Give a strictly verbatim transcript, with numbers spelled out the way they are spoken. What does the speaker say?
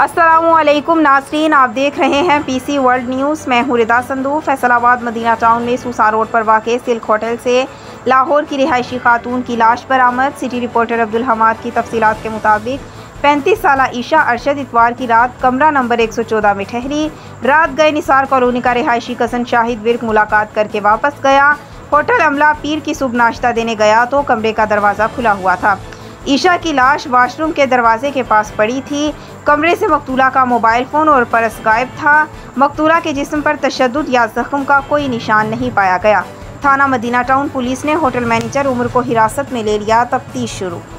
अस्सलामुअलैकुम नाज़रीन, आप देख रहे हैं पीसी वर्ल्ड न्यूज़। मैं हूँ रिदा संधू। फैसलाबाद मदीना टाउन में सोसां रोड पर वाक़ सिल्क होटल से लाहौर की रहائशी खातून की लाश बरामद। सिटी रिपोर्टर अब्दुल हमाद की तफसीलात के मुताबिक पैंतीस साल ईशा अरशद इतवार की रात कमरा नंबर एक सौ चौदह में ठहरी। रात गए निसार कॉलोनी का रहायशी कसन शाहिद विर्क मुलाकात करके वापस गया। होटल अमला पीर की सुबह नाश्ता देने गया तो कमरे का दरवाज़ा खुला हुआ था। ईशा की लाश वाशरूम के दरवाजे के पास पड़ी थी। कमरे से मकतूला का मोबाइल फ़ोन और पर्स गायब था। मकतूला के जिस्म पर तशद्दुद या जख्म का कोई निशान नहीं पाया गया। थाना मदीना टाउन पुलिस ने होटल मैनेजर उमर को हिरासत में ले लिया। तफ्तीश शुरू।